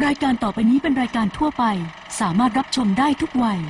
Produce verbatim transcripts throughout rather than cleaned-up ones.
ายการต่อไปนี้เป็นรายการทั่วไปสามารถรับชมได้ทุกวัย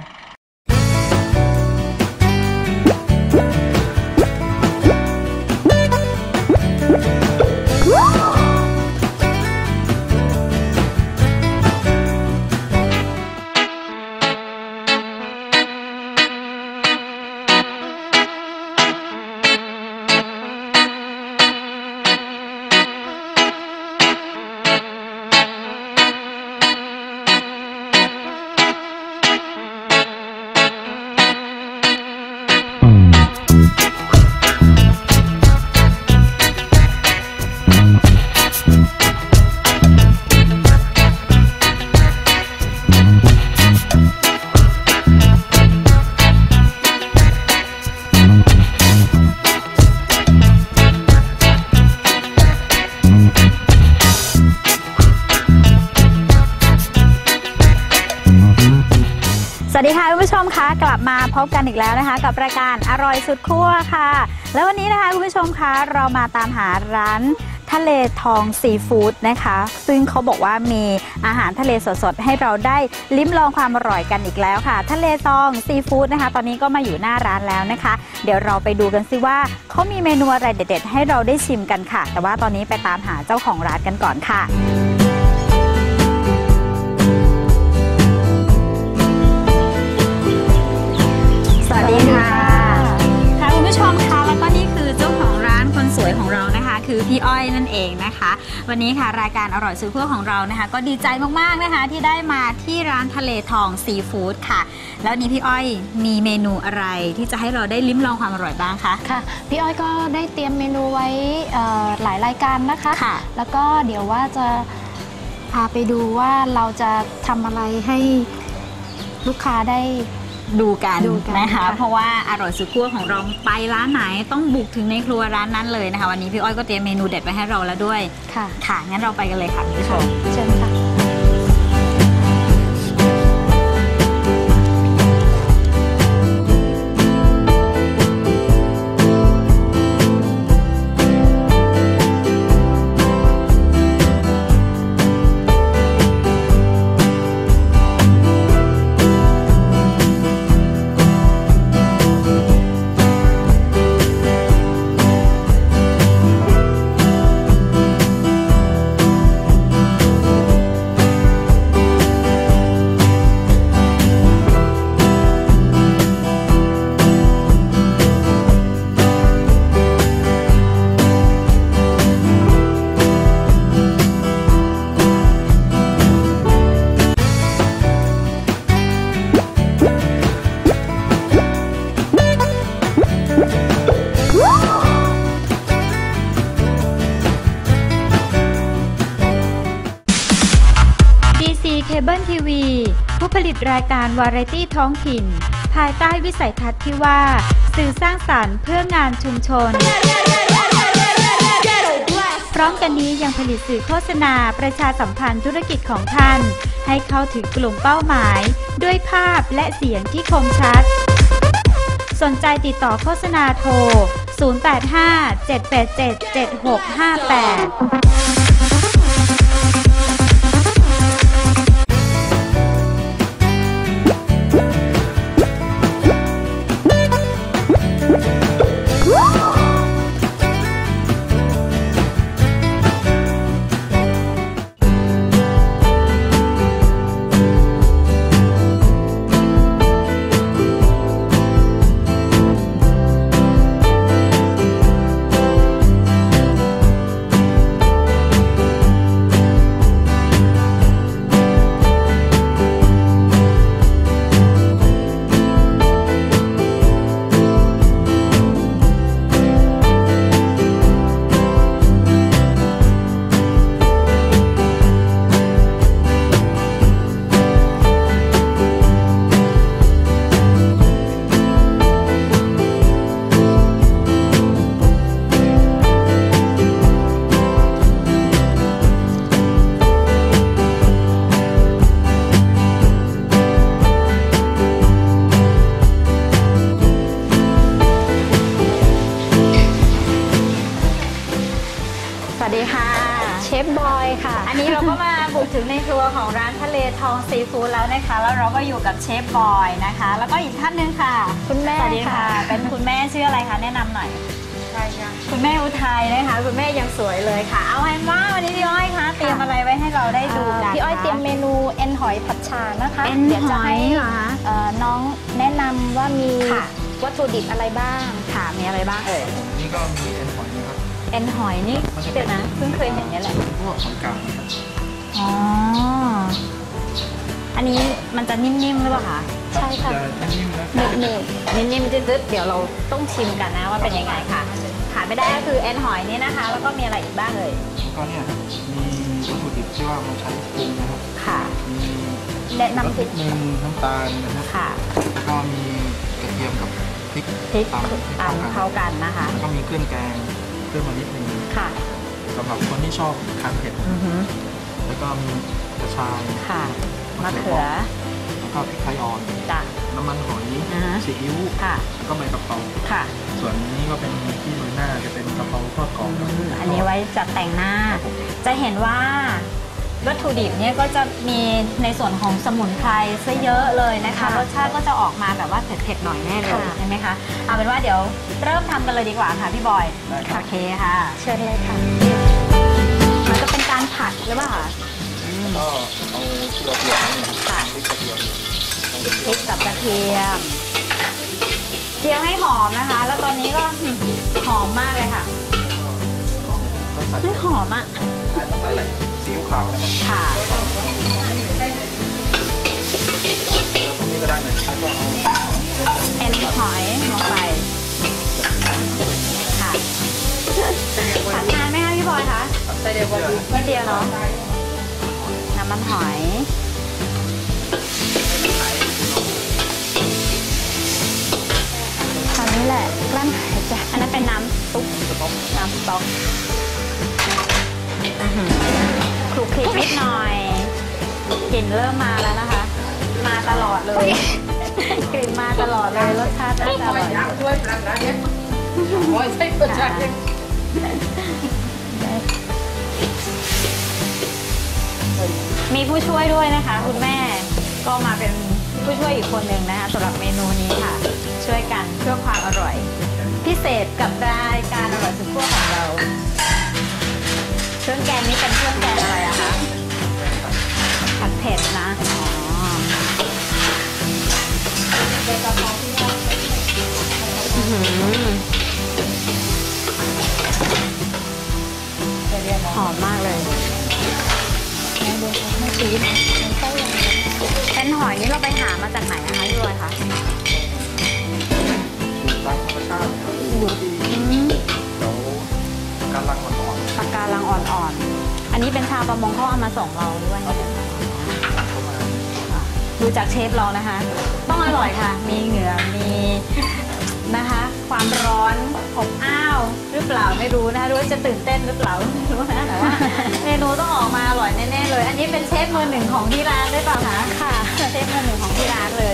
สวัสดีค่ะคุณผู้ชมคะกลับมาพบกันอีกแล้วนะคะกับรายการอร่อยสุดคั่วค่ะแล้ววันนี้นะคะคุณผู้ชมคะเรามาตามหาร้านทะเลทองซีฟู้ดนะคะซึ่งเขาบอกว่ามีอาหารทะเลสดๆให้เราได้ลิ้มลองความอร่อยกันอีกแล้วค่ะทะเลทองซีฟู้ดนะคะตอนนี้ก็มาอยู่หน้าร้านแล้วนะคะเดี๋ยวเราไปดูกันซิว่าเขามีเมนูอะไรเด็ดๆให้เราได้ชิมกันค่ะแต่ว่าตอนนี้ไปตามหาเจ้าของร้านกันก่อนค่ะสวัสดีค่ะค่ะคุณผู้ชมคะแล้วก็นี่คือเจ้าของร้านคนสวยของเรานะคะคือพี่อ้อยนั่นเองนะคะวันนี้ค่ะรายการอร่อยสุดคั่วของเรานะคะก็ดีใจมากๆนะคะที่ได้มาที่ร้านทะเลทองซีฟู้ดค่ะแล้วนี้พี่อ้อยมีเมนูอะไรที่จะให้เราได้ลิ้มลองความอร่อยบ้างคะค่ะพี่อ้อยก็ได้เตรียมเมนูไว้หลายรายการนะคะค่ะแล้วก็เดี๋ยวว่าจะพาไปดูว่าเราจะทำอะไรให้ลูกค้าได้ดูกันนะคะะเพราะว่าอร่อยสุดคั่วของเราไปร้านไหนต้องบุกถึงในครัวร้านนั้นเลยนะคะวันนี้พี่อ้อยก็เตรียมเมนูเด็ดไปให้เราแล้วด้วยค่ะค่ะงั้นเราไปกันเลยค่ะคุณผู้ชมเชิญค่ะเคเบิลทีวีผู้ผลิตรายการวาไรตี้ท้องถิ่นภายใต้วิสัยทัศน์ที่ว่าสื่อสร้างสรรค์เพื่องานชุมชนพร้อมกันนี้ยังผลิตสื่อโฆษณาประชาสัมพันธ์ธุรกิจของท่านให้เข้าถึงกลุ่มเป้าหมายด้วยภาพและเสียงที่คมชัดสนใจติดต่อโฆษณาโทรศูนย์ แปด ห้า เจ็ด แปด เจ็ด เจ็ด หก ห้า แปดถึงในครัวของร้านทะเลทองซีฟู้ดแล้วนะคะแล้วเราก็อยู่กับเชฟบอยนะคะ แล้วก็อีกท่านหนึงค่ะคุณแม่สวัสดีค่ะค่ะเป็นคุณแม่ชื่ออะไรคะแนะนำหน่อยใช่ค่ะคุณแม่อุทัยนะคะคุณแม่ยังสวยเลยค่ะ เอาให้ว่าวันนี้พี่อ้อยคะเตรียมอะไรไว้ให้เราได้ดูกันพี่อ้อยคะเตรียมเมนูเอ็นหอยผัดชานะคะเอ็นดี๋ยวหจะอให้ยเหรอคะเอ่อน้องแนะนำว่ามีค่ะวัตถุดิบอะไรบ้างค่ะมีอะไรบ้างเอ่ยนี่ก็มีเอ็นหอยนะครับเอ็นหอยนี่เดี๋ยวนะเพิ่งเคยเห็นเนี่ยแหละพวกของกลางนะครับอ๋ออันนี้มันจะนิ่มๆหรือเปล่าคะใช่ค่ะจะนิ่มๆนะหนึบหนึบนิ่มๆจืดๆเดี๋ยวเราต้องชิมกันนะว่าเป็นยังไงค่ะขาดไม่ได้ก็คือเอ็นหอยนี่นะคะ แล้วก็มีอะไรอีกบ้างเอ่ยแล้วก็เนี่ยครับมีวัตถุดิบที่ว่ามาใช้ปรุงนะครับค่ะมีแนะนำน้ำพริกหนึ่งน้ำตาลนะครับค่ะแล้วก็มีกระเทียมกับพริกพริกตำให้ตามเข้าเข้ากันกันนะคะแล้วก็มีเครื่องแกงเพิ่มมานิดนึงค่ะสำหรับคนที่ชอบทานเผ็ดอือหือแล้วก็มีกระชายค่ะมะเขือแล้วก็พริกไทยอ่อนจ้ะน้ำมันหอยอ่าฮะซีอิ๊วค่ะแล้วก็ใบกะเพราค่ะส่วนนี้ก็เป็นที่โรยหน้าจะเป็นกะเพราทอดกรอบครับอันนี้ไว้จัดแต่งหน้า จะเห็นว่าวัตถุดิบเนี่ยก็จะมีในส่วนของสมุนไพรซะเยอะเลยนะคะค่ะรสชาติก็จะออกมาแบบว่าเผ็ดๆหน่อยแน่เลยค่ะใช่ไหมคะเอาเป็นว่าเดี๋ยวเริ่มทำกันเลยดีกว่าค่ะพี่บอยได้ครับโอเคค่ะเชิญเลยค่ะมันก็เป็นการผัดหรือเปล่าคะก็เอาตัวเปลือกนี่ครับพริกกระเทียมพริกกับกระเทียมเจียวให้หอมนะคะ แล้วตอนนี้ก็หอมมากเลยค่ะต้องใส่ไม่หอมอ่ะใส่ซีอิ๊วขาวนะครับค่ะแล้วตรงนี้ก็ได้นะแล้วก็เอาเอ็นหอยลงไปค่ะผัดนานไหมคะพี่บอยคะใส่เดียวกันไม่เดียวเนาะน้ำมันหอยตอนนี้แหละกลั้นหายใจอันนั้นเป็นน้ำซุปน้ำสต๊อกอื้อหือคลุกคลิกนิดหน่อยกลิ่นเริ่มมาแล้วนะคะ มาตลอดเลย กลิ่นมาตลอดเลยรสชาติน่าจะอร่อยมีผู้ช่วยด้วยนะคะ คุณแม่ก็มาเป็นผู้ช่วยอีกคนหนึ่งนะคะสำหรับเมนูนี้ค่ะ ช่วยกันเพื่อความอร่อย พิเศษกับรายการอร่อยสุดขั้วของเราเครื่องแกงนี้เป็นเครื่องแกงอะไรอะคะผัดเผ็ดนะอ๋ออื้อหือหอมมากเลยเป็นหอยนี่เราไปหามาจากไหนนะคะพี่บอยคะตามธรรมชาติครับเดี๋ยวการลังมันอ่อนปากการังอ่อนๆ อันนี้เป็นชาวประมงเขาเอามาส่งเราด้วยเข้ามาดูจากเชฟเรานะคะ ต้องอร่อยค่ะ มีเหงื่อ มีนะคะ ความร้อนอบอ้าวหรือเปล่าไม่รู้นะคะหรือว่าจะตื่นเต้นหรือเปล่าไม่รู้นะแต่ว่าเมนูต้องออกมาอร่อยแน่ๆเลย อันนี้เป็นเชฟมือหนึ่งของที่ร้านด้วยเปล่าคะค่ะเชฟมือหนึ่งของที่ร้านเลย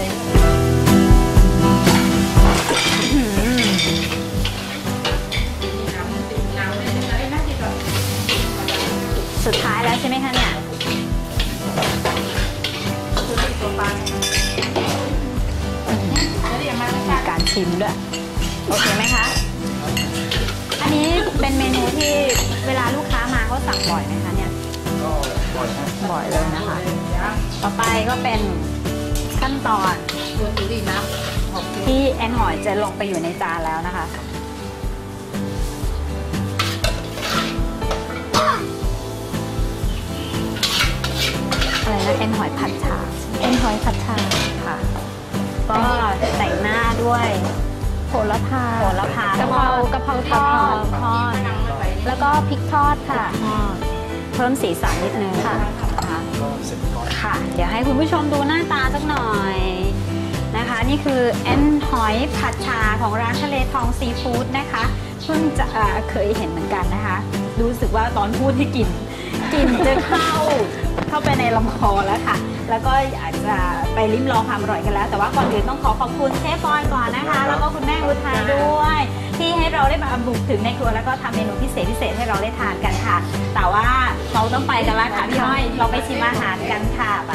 อื้อหือสุดท้ายแล้วใช่ไหมคะเนี่ยมีการชิมด้วย โอเคไหมคะ อันนี้เป็นเมนูที่เวลาลูกค้ามาเขาสั่งบ่อยไหมคะเนี่ยก็บ่อยนะบ่อยเลยนะคะ ต่อไปก็เป็นขั้นตอนที่แอนหอยจะลงไปอยู่ในจานแล้วนะคะ อะไรนะแอนหอยผัดชาเอ็นหอยผัดชาค่ะ ก็แต่งหน้าด้วยโหระพาโหระพากะเพรากะเพราทอดทอดแล้วก็พริกทอดค่ะทอดเพิ่มสีสันนิดนึงค่ะนะคะก็เสร็จร้อยค่ะ เดี๋ยวให้คุณผู้ชมดูหน้าตาสักหน่อยนะคะ นี่คือแอนหอยผัดชาของร้านทะเลทองซีฟู้ดนะคะเพิ่งจะเอ่อเคยเห็นเหมือนกันนะคะ รู้สึกว่าตอนพูดที่กลิ่นกกลิ่นจะเข้าเข้าไปในลำคอแล้วค่ะแล้วก็อยากจะไปลิ้มลองความอร่อยกันแล้วแต่ว่าก่อนอื่นต้องขอขอบคุณเชฟบอยก่อนนะคะแล้วก็คุณแม่อุทัยด้วยที่ให้เราได้มาบุกถึงในครัวแล้วก็ทำเมนูพิเศษพิเศษให้เราได้ทานกันค่ะแต่ว่าเราต้องไปกันแล้วค่ะพี่อ้อยเราไปชิมอาหารกันค่ะไป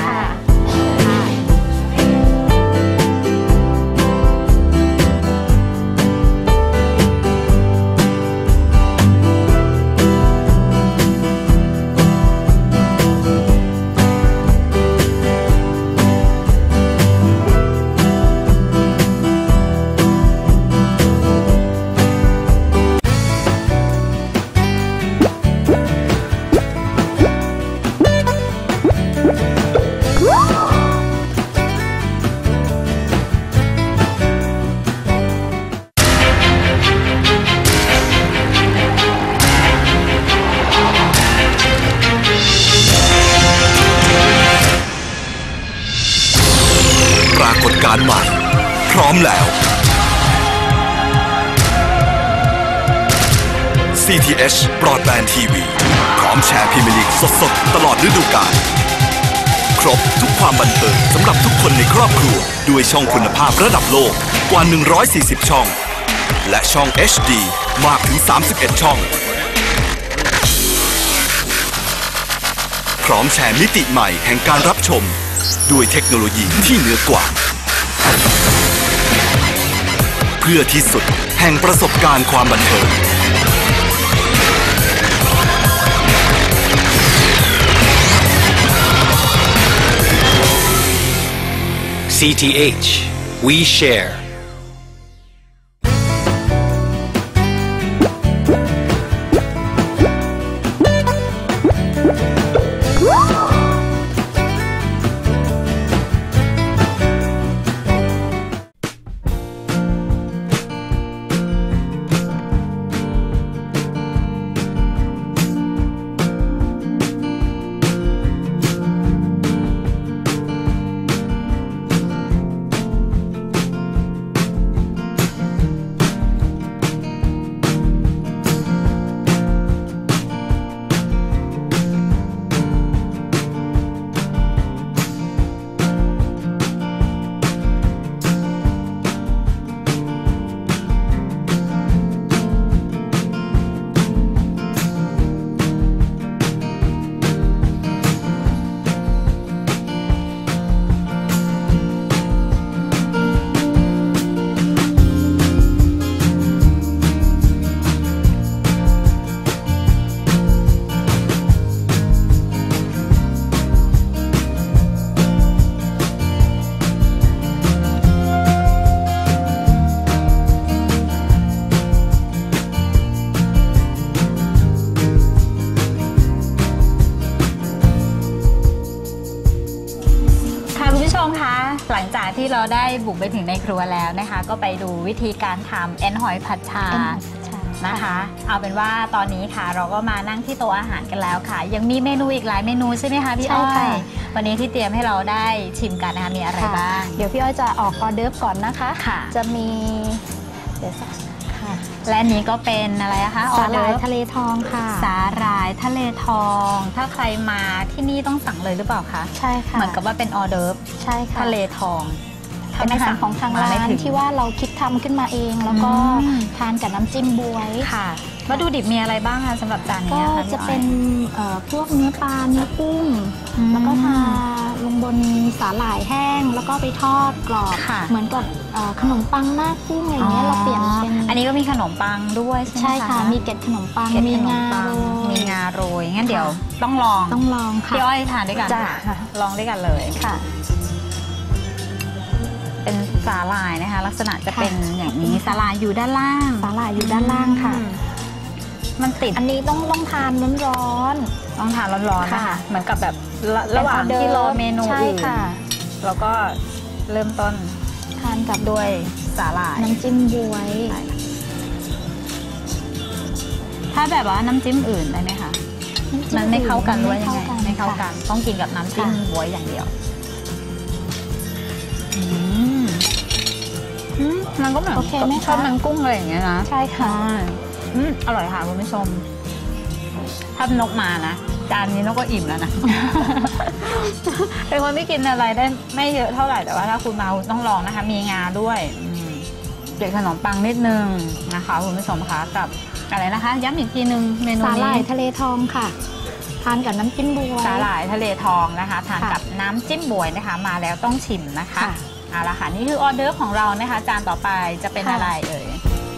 ปรากฏการณ์ใหม่พร้อมแล้ว ซี ที เอช Broadband ที วี พร้อมแชร์พรีเมียร์ลีกสดๆตลอดฤดูกาลครบทุกความบันเทิงสำหรับทุกคนในครอบครัวด้วยช่องคุณภาพระดับโลกกว่าหนึ่งร้อยสี่สิบช่องและช่อง เอช ดี มากถึงสามสิบเอ็ดช่องพร้อมแชร์มิติใหม่แห่งการรับชมด้วยเทคโนโลยีที่เหนือกว่าเพื่อที่สุดแห่งประสบการณ์ความบันเทิงซี ที เอช We Share หลังจากที่เราได้บุกไปถึงในครัวแล้วนะคะก็ไปดูวิธีการทำแอนหอยผัดชานะคะเอาเป็นว่าตอนนี้ค่ะเราก็มานั่งที่โต๊ะอาหารกันแล้วค่ะยังมีเมนูอีกหลายเมนูใช่ไหมคะพี่อ้อยวันนี้ที่เตรียมให้เราได้ชิมกันนะคะมีอะไรบ้างเดี๋ยวพี่อ้อยจะออกออเดิร์ฟก่อนนะคะจะมีเดี๋ยวสักและนี้ก็เป็นอะไรคะสาหร่ายทะเลทองค่ะสาหร่ายทะเลทองถ้าใครมาที่นี่ต้องสั่งเลยหรือเปล่าคะใช่ค่ะเหมือนกับว่าเป็นออเดิร์ฟใช่ค่ะทะเลทองเป็นอาหารของทางร้านที่ว่าเราคิดทำขึ้นมาเองแล้วก็ทานกับน้ำจิ้มบวยค่ะวัตถุดิบมีอะไรบ้างคะสำหรับจานนี้ก็จะเป็นพวกเนื้อปลาเนื้อกุ้งแล้วก็ทาลงบนสาหร่ายแห้งแล้วก็ไปทอดกรอบเหมือนกับขนมปังหน้ากุ้งอะไรเงี้ยเราเปลี่ยนเป็นอันนี้ก็มีขนมปังด้วยใช่ไหมคะใช่ค่ะมีเกล็ดขนมปังมีงาโรยมีงาโรยงั้นเดี๋ยวต้องลองต้องลองค่ะพี่อ้อยทานด้วยกันค่ะลองด้วยกันเลยค่ะเป็นสาหร่ายนะคะลักษณะจะเป็นอย่างนี้สาหร่ายอยู่ด้านล่างสาหร่ายอยู่ด้านล่างค่ะมันติดอันนี้ต้องต้องทานร้อนๆต้องทานร้อนๆนะคะเหมือนกับแบบระหว่างที่รอเมนูอื่นแล้วก็เริ่มต้นทานกับด้วยสาหร่ายน้ำจิ้มบวยถ้าแบบว่าน้ำจิ้มอื่นได้ไหมคะมันไม่เข้ากันหรือว่ายังไงไม่เข้ากันต้องกินกับน้ำจิ้มบวยอย่างเดียวมันก็เหมือนชอบมันกุ้งอะไรอย่างเงี้ยนะใช่ค่ะอร่อยค่ะคุณผู้ชมถ้านกมานะจานนี้นกก็อิ่มแล้วนะ เป็นคนที่กินอะไรได้ไม่เยอะเท่าไหร่แต่ว่าถ้าคุณมาคุณต้องลองนะคะมีงาด้วยเกล็ดขนมปังนิดนึงนะคะคุณผู้ชมคะกับอะไรนะคะย้ำอีกทีนึงเมนูนี้สาหร่ายทะเลทองค่ะทานกับน้ำจิ้มบวยสาหร่ายทะเลทองนะคะทานกับน้ำจิ้มบวยนะคะมาแล้วต้องชิมนะคะเอาละค่ะนี่คือออเดอร์ของเรานะคะจานต่อไปจะเป็นอะไรเอ่ย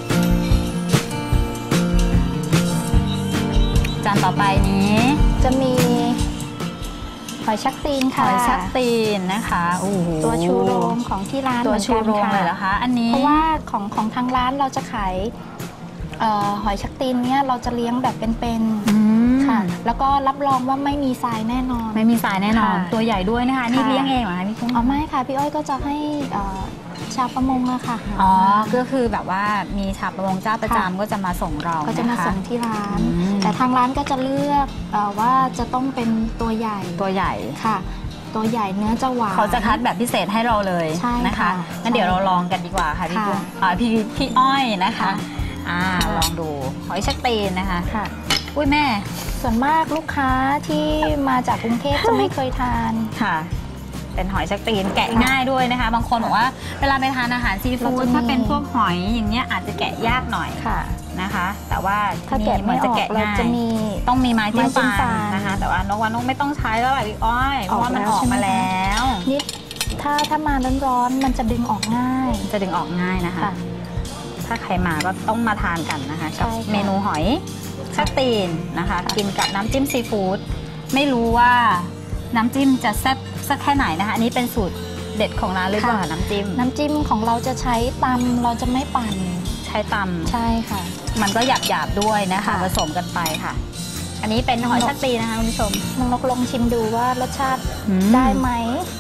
จานต่อไปนี้จะมีหอยชักตีนหค่ะอยชักตีนนะคะโอ้โหตัวชูโรงของที่ร้านตัวชูโรงหมือนกันค่ะเลยเหรอคะอันนี้เพราะว่าของของทางร้านเราจะขายเอ่อหอยชักตีนเนี้ยเราจะเลี้ยงแบบเป็นๆค่ะแล้วก็รับรองว่าไม่มีทรายแน่นอนไม่มีทรายแน่นอนค่ะตัวใหญ่ด้วยนะคะนี่ค่ะเลี้ยงเองเหรอคะพี่กุ้งอ๋อไม่ค่ะพี่อ้อยก็จะให้เอ่อชาวประมงอะค่ะอ๋อก็คือแบบว่ามีชาวประมงเจ้าประจำก็จะมาส่งเราก็จะมานะคะส่งที่ร้านอืมแต่ทางร้านก็จะเลือกเออว่าจะต้องเป็นตัวใหญ่ตัวใหญ่ค่ะ ตัวใหญ่เนื้อจะหวานเขาจะคัดแบบพิเศษให้เราเลยใช่นะคะค่ะงั้นเดี๋ยวเราลองกันดีกว่าค่ะพี่กุ้งอ่าพี่พี่อ้อยนะคะค่ะอ่าลองดูหอยชักตีนนะคะค่ะอุ้ยแม่ส่วนมากลูกค้าที่มาจากกรุงเทพจะไม่เคยทานค่ะ เป็นหอยชักตีนแกะง่ายด้วยนะคะ บางคนบอกว่าเวลาไปทานอาหารซีฟู้ดเราจะมีถ้าเป็นพวกหอยอย่างเงี้ยอาจจะแกะยากหน่อยค่ะนะคะ แต่ว่าถ้าแกะเหมืไม่อนอจะอกแกะเราง่ายจะมีต้องมีไม้จิ้มไม้จิ้มฟัฟันนนะคะ แต่ว่านกว่านกไม่ต้องใช้แล้วแหละพี่อ้อยเพออกราะว่ามันแล้วออกใช่ไหมมาคะแล้วนี่ถ้าถ้ามาร้อนๆมันจะดึงออกง่ายจะดึงออกง่ายนะคะค่ะถ้าใครมาก็ต้องมาทานกันนะคะกับใช่ค่ะเมนูหอยชักตีนนะคะค่ะกินกับน้ำจิ้มซีฟู้ดไม่รู้ว่าน้ำจิ้มจะแซ่บสักแค่ไหนนะคะอันนี้เป็นสูตรเด็ดของร้านหรือเปล่าน้ำจิ้มน้ำจิ้มของเราจะใช้ตำเราจะไม่ปั่นใช้ตำใช่ค่ะมันก็หยาบหยาบๆด้วยนะคะค่ะผสมกันไปค่ะ อันนี้เป็นหอยชักตีนนะคะคุณผู้ชมน้องนกลองชิมดูว่ารสชาติอืมได้ไหม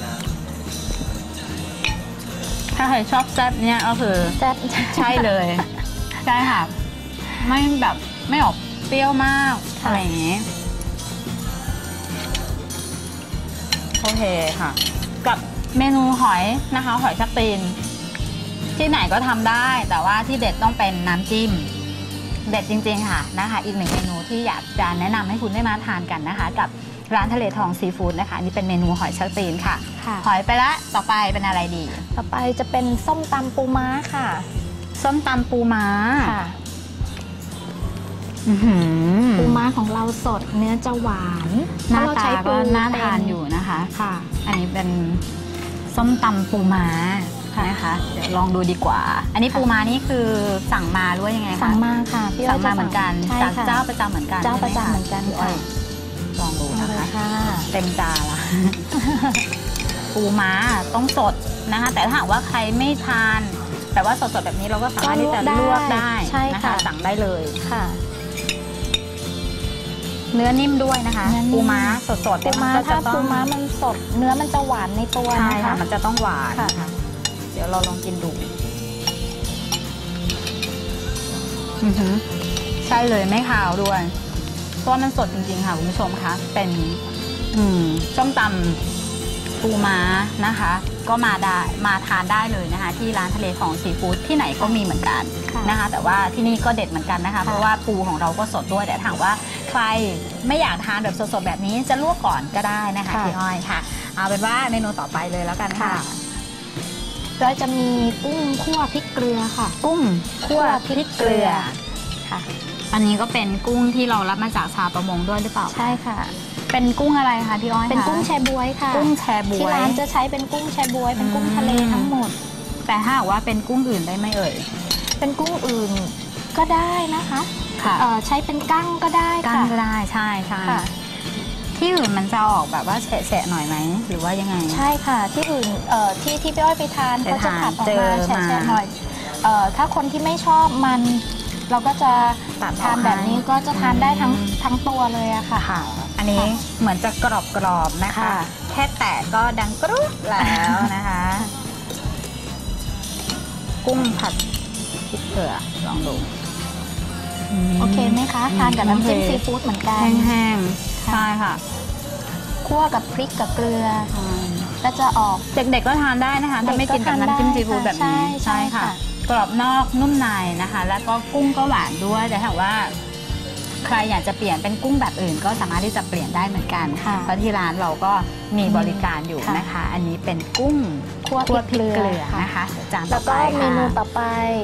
ถ้าใครชอบแซ่บเนี่ยก็คือแซ่บใช่เลย ใช่ค่ะ ไม่แบบไม่ออกเปรี้ยวมากค่ะอะไรอย่างนี้โอเคค่ะ กับเมนูหอยนะคะหอยชักตีนที่ไหนก็ทำได้ แต่ว่าที่เด็ดต้องเป็นน้ำจิ้ม เด็ดจริงๆค่ะนะคะ อีกหนึ่งเมนูที่อยากจะแนะนำให้คุณได้มาทานกันนะคะ กับร้านทะเลทองซีฟู้ดนะคะอันนี่เป็นเมนูหอยชักตีนค่ะค่ะหอยไปละต่อไปเป็นอะไรดีต่อไปจะเป็นส้มตำปูม้าค่ะส้มตำปูม้าค่ะอื้อหือปูม้าของเราสดเนื้อจะหวานหน้าเพระเรตาใช้ก็น่าเป็ทานอยู่นะคะค่ะอันนี้เป็นส้มตำปูม้านะคะ เดี๋ยวลองดูดีกว่า อันนี้ค่ะปูม้านี่คือสั่งมาหรือว่ายังไงคะสั่งมาค่ะพี่อ้สั่อง ยมาจะเหมือนกันใช่จากค่ะเจ้าประจำเหมือนกันเจ้าใช่ประไหมจำเหมือนกันพี่อ้ค่ะอยลองดูเอานะเลยคะค่ะเต็มจานละ ปูม้าต้องสดนะคะ แต่ถ้าหากว่าใครไม่ทาน แต่ว่าสดๆแบบนี้เราก็สามารถที่จะลวกได้ใช่นะค่ะคะ สั่งได้เลยค่ะเนื้อนิ่มด้วยนะคะเนื้อนิ่มปูม้าสดๆปูเนี่ยม้ามันก็ถ้าจะต้ปูองม้ามันสด เนื้อมันจะหวานในตัวใช่นะค่ะคะมันจะต้องหวานค่ะนะคะเดี๋ยวเราลองกินดูอือหือใช่เลยไม่ขาวด้วยเพราะว่ามันสดจริงๆค่ะคุณผู้ชมคะเป็นอืมส้มตำปูม้านะคะ ก็มาได้มาทานได้เลยนะคะ ที่ร้านทะเลของซีฟู้ดที่ไหนก็มีเหมือนกันค่ะนะคะ แต่ว่าที่นี่ก็เด็ดเหมือนกันนะคะ เพราะว่าปูของเราก็สดด้วยแต่ถามว่าใครไม่อยากทานแบบสดๆแบบนี้จะลวกก่อนก็ได้นะคะค่ะพี่อ้อยค่ะ เอาเป็นว่าเมนูต่อไปเลยแล้วกันค่ะเราจะมีกุ้งคั่วพริกเกลือค่ะกุ้งคั่วพริกเกลือค่ะอันนี้ก็เป็นกุ้งที่เรารับมาจากชาวประมงด้วยหรือเปล่าใช่ค่ะเป็นกุ้งอะไรคะพี่อ้อยคะเป็นกุ้งแชบวยค่ะกุ้งแชบวยที่ร้านจะใช้เป็นกุ้งแชบวย เป็นกุ้งทะเลทั้งหมดแต่ถ้าหากว่าเป็นกุ้งอื่นได้ไหมเอ่ยเป็นกุ้งอื่นก็ได้นะคะค่ะเอ่อใช้เป็นกั้งก็ได้กั้งค่ะก็ได้ใช่ใช่ค่ะที่อื่นมันจะออกแบบว่าแฉะๆหน่อยไหมหรือว่ายังไงใช่ค่ะ ที่อื่นเอ่อที่ที่พี่อ้อยไปทานไปเขาจะทานผัดออกเจอมามาแฉะๆหน่อยเอ่อถ้าคนที่ไม่ชอบมัน เราก็จะตัดออกทานแบบนี้ก็จะทานได้ทั้งอืมทั้งตัวเลยอะค่ะค่ะ อันนี้เหมือนจะกรอบๆนะคะค่ะแค่แตะก็ดังกรุบแล้วนะคะ กุ้งผัดพริกเกลือลองดูโอเคไหมคะ ทานกับน้ำจิ้มโอเคซีฟู้ดเหมือนกันแห้งๆ ใช่ค่ะคั่วกับพริกกับเกลือ ก็จะออกเด็กๆก็ทานได้นะคะถ้าไม่กินกับน้ำจิ้มซีฟู้ดแบบนี้ใช่ใช่ค่ะกรอบนอกนุ่มในนะคะ แล้วก็กุ้งก็หวานด้วยแต่ถ้าว่าใครอยากจะเปลี่ยนเป็นกุ้งแบบอื่นก็สามารถที่จะเปลี่ยนได้เหมือนกันค่ะเพราะที่ร้านเราก็มีบริการอยู่ค่ะนะคะ อันนี้เป็นกุ้งคั่วพริกเกลือคั่วพริกเกลือนะคะเดี๋ยวจานต่แล้อวไปก็เมนูค่ะต่อไป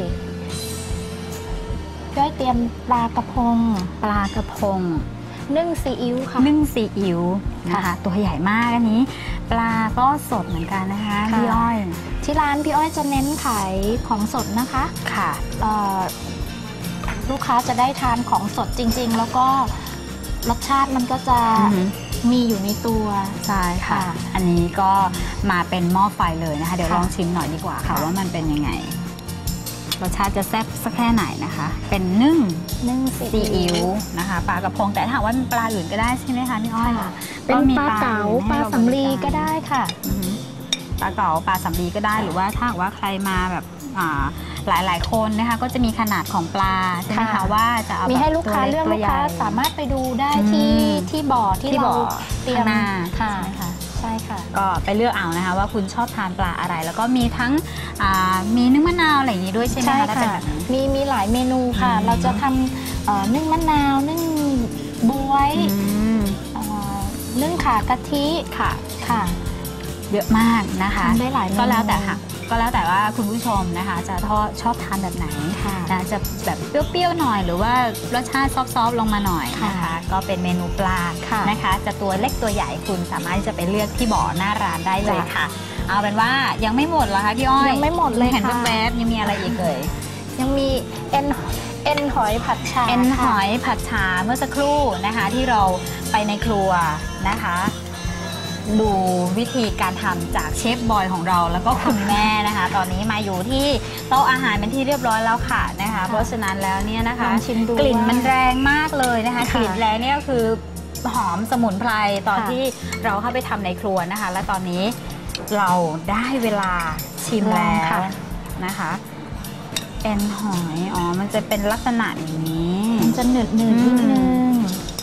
ย่อยเตรียมปลากระพงปลากระพงนึ่งซีอิ๊วค่ะนึ่งซีอิ๊วนะคะค่ะตัวใหญ่มากอันนี้ ปลาก็สดเหมือนกันนะคะค่ะพี่อ้อยที่ร้านพี่อ้อยจะเน้นขายของสดนะคะค่ะเอ่อลูกค้าจะได้ทานของสดจริง ๆ แล้วก็รสชาติมันก็จะอือหือมีอยู่ในตัวใช่ค่ะค่ะอันนี้ก็มาเป็นหม้อไฟเลยนะคะ เดี๋ยวค่ะลองชิมหน่อยดีกว่าค่ะค่ะว่ามันเป็นยังไงรสชาติจะแซ่บสักแค่ไหนนะคะ เป็นนึ่งนึ่งซีซีอิ๊วนะคะปลากระพงแต่ถ้าหากว่าเป็นปลาอื่นก็ได้ใช่ไหมคะพี่อ้อยค่ะเป็นปลาเก๋าปลาสำลีก็ได้ค่ะอือหือปลาเก๋าปลาสำลีก็ได้หรือว่าถ้าหากว่าใครมาแบบอ่าหลายๆ คนนะคะก็จะมีขนาดของปลาใช่ไหมคะค่ะว่าจะเอามีแบบให้ลูกค้าตัวเลือกตัวลูกค้าใหญ่สามารถไปดูได้อืมที่ที่บ่อที่ที่เราบ่อเตรียมข้างหน้าค่ะใช่ไหมคะใช่ค่ะก็ไปเลือกเอานะคะว่าคุณชอบทานปลาอะไร แล้วก็มีทั้งอ่ามีนึ่งมะนาวอะไรอย่างนี้ด้วยใช่ไหมใช่คะถ้าเป็นค่ะแบบนี้มีมีหลายเมนูค่ะอืมเราจะทำเอ่อนึ่งมะนาวนึ่งบวยอืมเอ่อนึ่งขากะทิค่ะค่ะเยอะมากนะคะทำได้หลายเมนูก็แล้วแต่ค่ะก็แล้วแต่ว่าคุณผู้ชมนะคะ จะทอดชอบทานแบบไหนค่ะนะจะแบบเปรี้ยวๆหน่อย หรือว่ารสชาติซอฟๆลงมาหน่อยนะคะค่ะก็เป็นเมนูปลาค่ะนะคะ จะตัวเล็กตัวใหญ่คุณสามารถที่จะไปเลือกที่บ่อหน้าร้านได้เลยจ้ะค่ะ เอาเป็นว่ายังไม่หมดเหรอคะพี่อ้อยยังไม่หมดเลยเห็นค่ะแวบๆยังมีอะไรอีกเอ่ยยังมีเอ็นเอ็นหอยผัดชาเอ็นหค่ะอยผัดชาเมื่อสักครู่นะคะที่เราไปในครัวนะคะ ดูวิธีการทำจากเชฟบอยของเราแล้วก็คุณแม่นะคะ ตอนนี้มาอยู่ที่โต๊ะอาหารเป็นที่เรียบร้อยแล้วค่ะนะคะ เพราะฉะนั้นแล้วเนี่ยนะคะลองชิมดูกลิ่นว่ามันแรงมากเลยนะคะค่ะกลิ่นแรงเนี่ยก็คือหอมสมุนไพรตอนค่ะที่เราเข้าไปทำในครัวนะคะ และตอนนี้เราได้เวลาชิมแล้วค่ะนะคะเอ็นหอยอ๋อมันจะเป็นลักษณะอย่างนี้มันจะหนืดหนืดอืมนิดนึง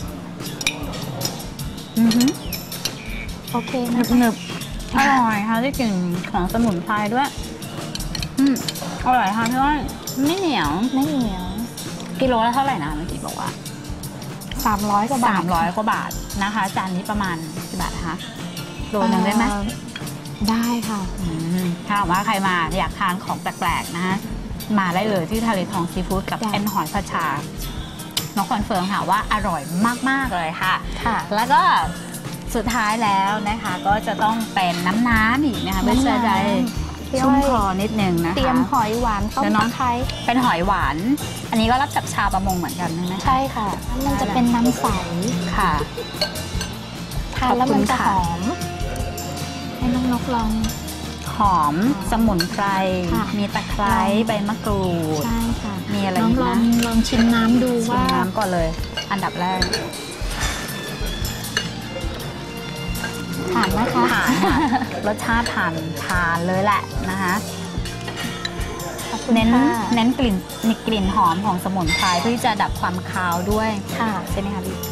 อือหือโอเคหนะนึบๆอร่อยค่ะได้กลิ่นของสมุนไพรด้วย อืมอร่อยค่ะพี่ว่าไม่เหนียวไม่เหนียวกิโลละเท่าไหร่นะเมื่อกี้บอกว่าสามร้อยกว่าบาสาทมร้อยกว่าบาทนะคะจานนี้ประมาณกี่บาทคะโลนึงได้ไหมเอ่อได้ค่ะอืมถ้าหากว่าใครมาอยากทานของแปลกๆนะคะมาได้เลยที่ทะเลทองซีฟู้ดกับจ้ะเอ็นหอยผัดชาน้องคอนเฟิร์มค่ะว่าอร่อยมากๆเลยค่ะค่ะแล้วก็สุดท้ายแล้วนะคะ ก็จะต้องเป็นน้ำน้ำอีกนะคะเพื่อจะได้พี่อ้ชุ่มอยคอนิดนึงนะคะเตรียมหอยหวานต้มเดี๋ยวน้ตะองไคร้เป็นหอยหวาน อันนี้ก็รับจากชาวประมงเหมือนกันใช่ไหมคะใช่ค่ะ มันจะเป็นน้ำใสค่ะทานแล้วมันจะขอบคุณค่ะหอม ให้น้องนกลองหอมสมุนไพรค่ะมีตะไคร้ใบมะกรูดใช่ค่ะมีอะไรน้องอีกลอนะงลองชิมน้ำดูชิมว่าน้ำก่อนเลย อันดับแรกทานนะคะทานค่ะรสชาติทานทานเลยแหละนะคะขอบคุณเน้นค่ะเน้นกลิ่นมีกลิ่นหอมของสมุนไพรเพื่อที่จะดับความคาวด้วยค่ะใช่ไหมคะพี่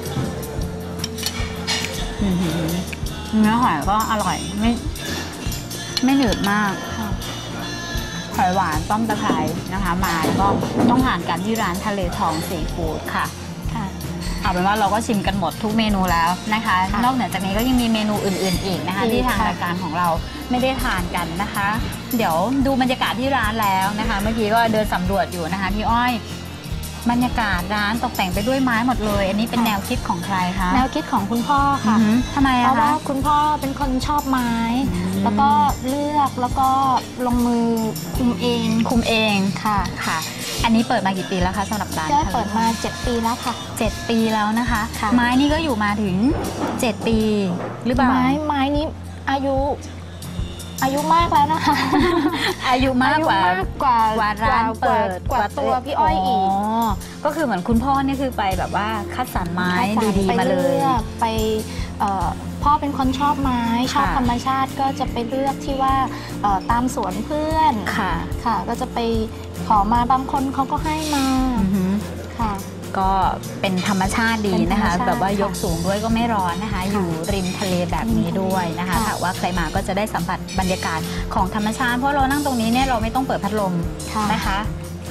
อื้อหือเนื้อหอยก็อร่อยไม่ไม่หนืดมากค่ะหอยหวานต้มตะไคร้นะคะ มาก็ต้องทานกันที่ร้านทะเลทองซีฟู้ดค่ะค่ะเอาเป็นว่าเราก็ชิมกันหมดทุกเมนูแล้วนะคะค่ะนอกเหนือจากนี้ก็ยังมีเมนูอื่นๆอีกนะคะอีกที่ทางค่ะรายการของเราไม่ได้ทานกันนะคะ เดี๋ยวดูบรรยากาศที่ร้านแล้วนะคะ เมื่อกี้ก็เดินสำรวจอยู่นะคะพี่อ้อยบรรยากาศร้านตกแต่งไปด้วยไม้หมดเลย อันนี้เป็นแนวคิดของใครคะแนวคิดของคุณพ่อค่ะอือหือทำไมเพอะราะว่าคะคุณพ่อเป็นคนชอบไม้อืมแล้วก็เลือกแล้วก็ลงมือคุมเองคุมเองค่ะค่ะ อันนี้เปิดมากี่ปีแล้วคะสำหรับร้านก็เปิดมาเจ็ดปีแล้วค่ะเจ็ดปีแล้วนะคะค่ะไม้นี่ก็อยู่มาถึงเจ็ดปีหรือเปล่าไม้ไม้นี้อายุ อายุมากแล้วนะคะอายุมากกว่าอายุมากกว่ากว่าร้านเปิดกว่าตัวพี่อ้อยอีกก็คือเหมือนคุณพ่อนี่คือไปแบบว่าคัดสรรไม้คัสรรดีไปๆมาเลยอกไปเอ่อพ่อเป็นคนชอบไม้ชอบค่ะธรรมชาติก็จะไปเลือกที่ว่าเอ่อตามสวนเพื่อนค่ะค่ะ ก็จะไปขอมาบางคนเขาก็ให้มาอือหือค่ะก็เป็นธรรมชาติดีเป็นธรรมนะคะชาติแบบว่ายกค่ะสูงด้วยก็ไม่ร้อนนะคะ อยู่ริมทะเลแบบนี้ด้วยนะคะค่ะถ้าว่าใครมาก็จะได้สัมผัสบรรยากาศของธรรมชาติเพราะเรานั่งตรงนี้เนี่ยเราไม่ต้องเปิดพัดลมค่ะนะคะ ส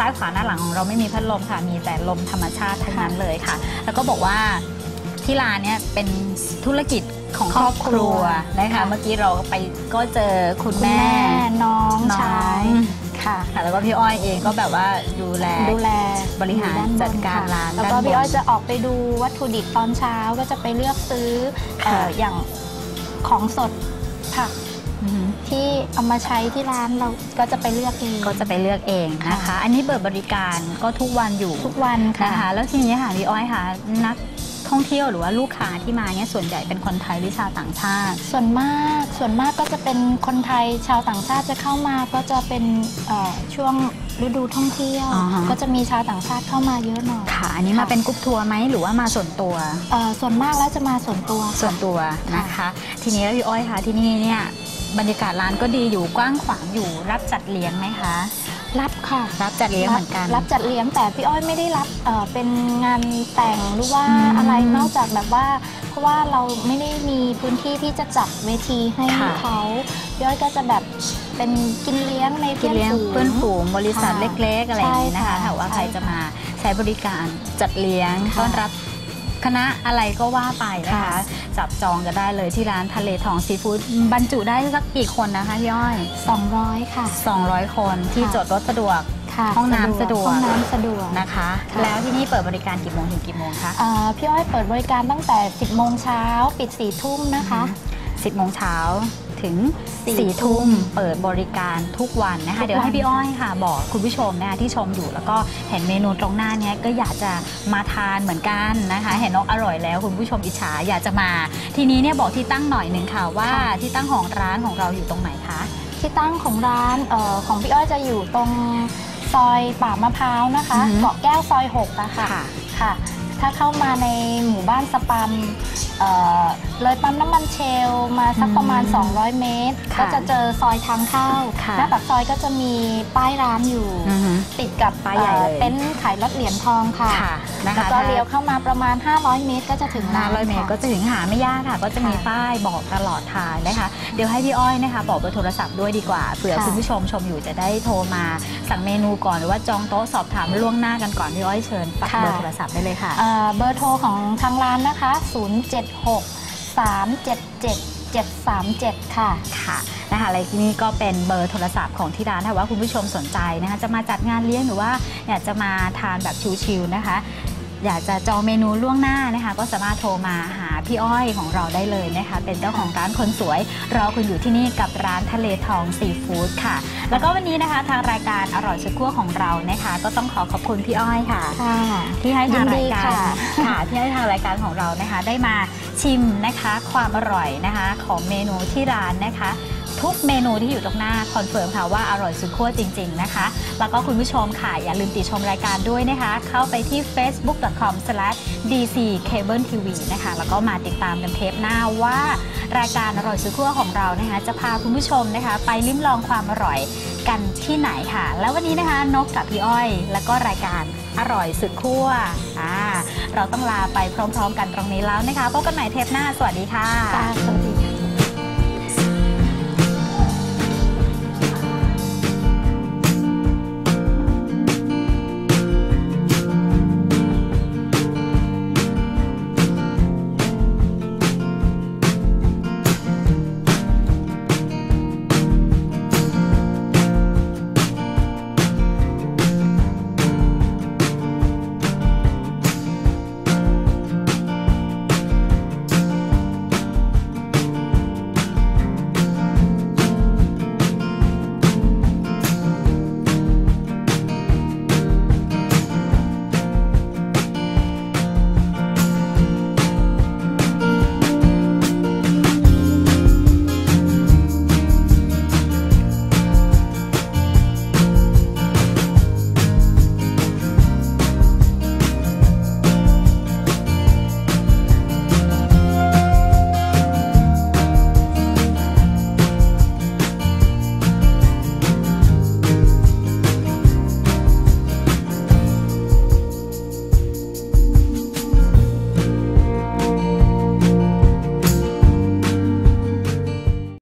ซ้ายขวาหน้าหลังของเราไม่มีพัดลมค่ะมีแต่ลมธรรมชาติทั้งนั้นเลยค่ะแล้วก็บอกว่าที่ร้านเนี่ยเป็นธุรกิจของครอบครัวนะคะเมื่อกี้เราไปก็เจอคุณแม่น้องชายค่ะแล้วก็พี่อ้อยเองก็แบบว่าดูแลดูแลบริหารจัดการร้านแล้วก็พี่อ้อยจะออกไปดูวัตถุดิบตอนเช้าก็จะไปเลือกซื้ออย่างของสดผักที่เอามาใช้ที่ร้านเราก็จะไปเลือกเองก็จะไปเลือกเองนะคะอันนี้เปิดบริการก็ทุกวันอยู่ทุกวันค่ะนะคะแล้วทีนี้ค่ะพี่อ้อยค่ะนักท่องเที่ยวหรือว่าลูกค้าที่มาเนี่ยส่วนใหญ่เป็นคนไทยหรือชาวต่างชาติส่วนมากส่วนมากก็จะเป็นคนไทยชาวต่างชาติจะเข้ามาก็จะเป็นช่วงฤดูท่องเที่ยวก็จะมีชาวต่างชาติเข้ามาเยอะหน่อยค่ะอันนี้มาเป็นกรุ๊ปทัวร์ไหมหรือว่ามาส่วนตัวส่วนมากแล้วจะมาส่วนตัวส่วนตัวนะคะทีนี้แล้วพี่อ้อยค่ะที่นี่เนี่ยบรรยากาศร้านก็ดีอยู่กว้างขวางอยู่รับจัดเลี้ยงไหมคะรับค่ะรับจัดเลี้ยงเหมือนกันรับจัดเลี้ยงแต่พี่อ้อยไม่ได้รับเอ่อเป็นงานแต่งหรือว่าอะไรนอกจากแบบว่าเพราะว่าเราไม่ได้มีพื้นที่ที่จะจัดเวทีให้เขาพี่อ้อยก็จะแบบเป็นกินเลี้ยงในเพื่อนฝูงเพื่อนฝูงบริษัทเล็กๆอะไรอย่างนี้นะคะถ้าว่าใครจะมาใช้บริการจัดเลี้ยงต้อนรับคณะอะไรก็ว่าไปนะคะจับจองกันได้เลยที่ร้านทะเลทองซีฟู้ดบรรจุได้สักกี่คนนะคะพี่อ้อยสองร้อยค่ะสองร้อยคนที่จอดรถสะดวกห้องน้ำสะดวกห้องน้ำสะดวกนะคะแล้วที่นี่เปิดบริการกี่โมงถึงกี่โมงคะพี่อ้อยเปิดบริการตั้งแต่สิบโมงเช้าปิดสี่ทุ่มนะคะสิบโมงเช้าถึงสี่ทุ่มเปิดบริการทุกวันนะคะเดี๋ยวให้พี่อ้อยค่ะบอกคุณผู้ชมนะคะที่ชมอยู่แล้วก็เห็นเมนูตรงหน้านี้ก็อยากจะมาทานเหมือนกันนะคะเห็นนกอร่อยแล้วคุณผู้ชมอิจฉาอยากจะมาทีนี้เนี่ยบอกที่ตั้งหน่อยหนึ่งค่ะว่าที่ตั้งของร้านของเราอยู่ตรงไหนคะที่ตั้งของร้านเอ่อของพี่อ้อยจะอยู่ตรงซอยป่ามะพร้าวนะคะเกาะแก้วซอยหกอะค่ะค่ะถ้าเข้ามาในหมู่บ้านสปัมเอ่อเลยปั๊มน้ำมันเชลมาสักประมาณสองร้อยเมตรก็จะเจอซอยทางเข้าหน้าปากซอยก็จะมีป้ายร้านอยู่ติดกับป้ายใหญ่เต็นท์ขายรถเหรียญทองค่ะแล้วก็เลี้ยวเข้ามาประมาณห้าร้อยเมตรก็จะถึงร้านห้าร้อยเมตรก็จะถึงหาไม่ยากค่ะก็จะมีป้ายบอกตลอดทางนะคะเดี๋ยวให้พี่อ้อยนะคะบอกเบอร์โทรศัพท์ด้วยดีกว่าเผื่อคุณผู้ชมชมอยู่จะได้โทรมาสั่งเมนูก่อนหรือว่าจองโต๊ะสอบถามล่วงหน้ากันก่อนพี่อ้อยเชิญฝากเบอร์โทรศัพท์ได้เลยค่ะเบอร์โทรของทางร้านนะคะศูนย์ เจ็ด หก สาม เจ็ด เจ็ด เจ็ด สาม เจ็ดค่ะค่ะนะคะอะไรที่นี่ก็เป็นเบอร์โทรศัพท์ของที่ร้านถ้าว่าคุณผู้ชมสนใจนะคะจะมาจัดงานเลี้ยงหรือว่าอยากจะมาทานแบบชิลๆนะคะอยากจะจองเมนูล่วงหน้านะคะก็สามารถโทรมาหาพี่อ้อยของเราได้เลยนะคะเป็นเจ้าของร้านคนสวยรอคุณอยู่ที่นี่กับร้านทะเลทองซีฟู้ดค่ะแล้วก็วันนี้นะคะทางรายการอร่อยสุดขั้วของเรานะคะก็ต้องขอขอบคุณพี่อ้อยค่ะที่ให้ทางรายการค่ะที่ให้ทางรายการของเรานะคะได้มาชิมนะคะความอร่อยนะคะของเมนูที่ร้านนะคะทุกเมนูที่อยู่ตรงหน้าคอนเฟิร์มค่ะว่าอร่อยสุดขั้วจริงๆนะคะแล้วก็คุณผู้ชมค่ะอย่าลืมติดชมรายการด้วยนะคะเข้าไปที่ เฟซบุ๊ก ดอท คอม สแลช ดี ซี เคเบิล ที วี นะคะแล้วก็มาติดตามกันเทปหน้าว่ารายการอร่อยสุดขั้วของเรานะคะจะพาคุณผู้ชมนะคะไปลิ้มลองความอร่อยกันที่ไหนค่ะแล้ววันนี้นะคะนกกับพี่อ้อยแล้วก็รายการอร่อยสุดขั้วอ่าเราต้องลาไปพร้อมๆกันตรงนี้แล้วนะคะพบกันใหม่เทปหน้าสวัสดีค่ะสวัสดีค่ะ